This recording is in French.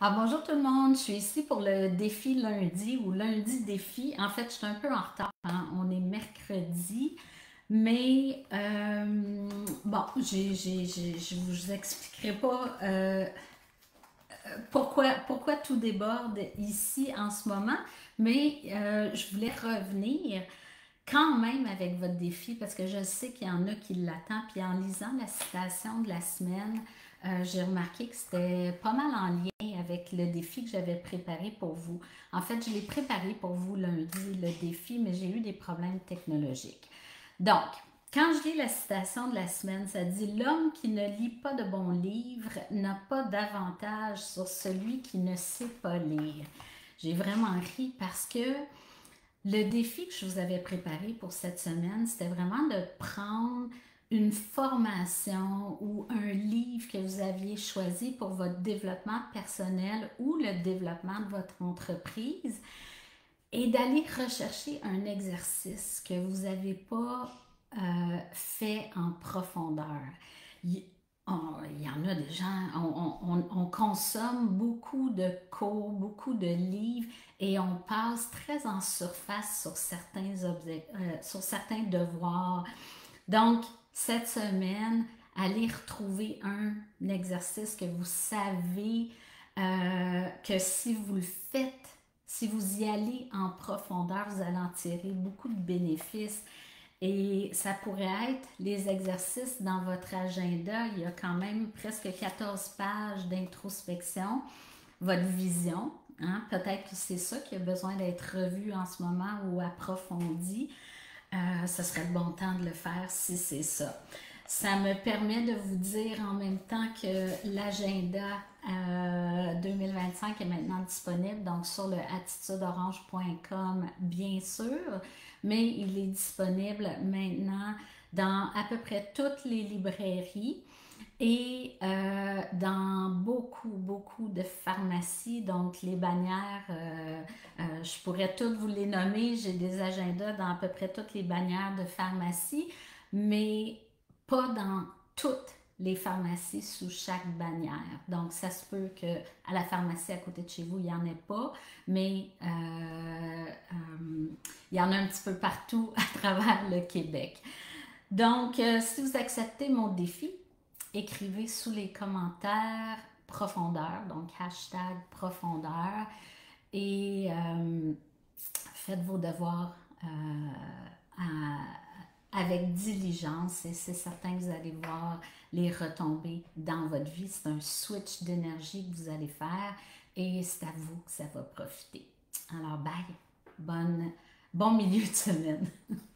Bonjour tout le monde, je suis ici pour le défi lundi ou lundi défi. En fait, je suis un peu en retard, hein. On est mercredi, mais bon, je vous expliquerai pas pourquoi tout déborde ici en ce moment, mais je voulais revenir quand même avec votre défi parce que je sais qu'il y en a qui l'attendent. Puis en lisant la citation de la semaine, j'ai remarqué que c'était pas mal en lien avec le défi que j'avais préparé pour vous. En fait, je l'ai préparé pour vous lundi, le défi, mais j'ai eu des problèmes technologiques. Donc, quand je lis la citation de la semaine, ça dit: l'homme qui ne lit pas de bons livres n'a pas d'avantage sur celui qui ne sait pas lire. J'ai vraiment ri parce que le défi que je vous avais préparé pour cette semaine, c'était vraiment de prendre une formation ou un livre que vous aviez choisi pour votre développement personnel ou le développement de votre entreprise et d'aller rechercher un exercice que vous n'avez pas fait en profondeur. Il, il y en a des gens, on consomme beaucoup de cours, beaucoup de livres et on passe très en surface sur sur certains devoirs. Donc, cette semaine, allez retrouver un exercice que vous savez que si vous le faites, si vous y allez en profondeur, vous allez en tirer beaucoup de bénéfices. Et ça pourrait être les exercices dans votre agenda. Il y a quand même presque 14 pages d'introspection, votre vision. Hein? Peut-être que c'est ça qui a besoin d'être revu en ce moment ou approfondi. Ce serait le bon temps de le faire si c'est ça. Ça me permet de vous dire en même temps que l'agenda 2025 est maintenant disponible, donc sur le attitudeorange.com bien sûr, mais il est disponible maintenant dans à peu près toutes les librairies et dans beaucoup de pharmacies, donc les bannières, je pourrais toutes vous les nommer, j'ai des agendas dans à peu près toutes les bannières de pharmacie, mais pas dans toutes les pharmacies sous chaque bannière. Donc, ça se peut qu'à la pharmacie à côté de chez vous, il n'y en ait pas, mais il y en a un petit peu partout à travers le Québec. Donc, si vous acceptez mon défi, écrivez sous les commentaires profondeur, donc hashtag profondeur, et faites vos devoirs avec diligence et c'est certain que vous allez voir les retombées dans votre vie. C'est un switch d'énergie que vous allez faire et c'est à vous que ça va profiter. Alors, bye! Bon milieu de semaine!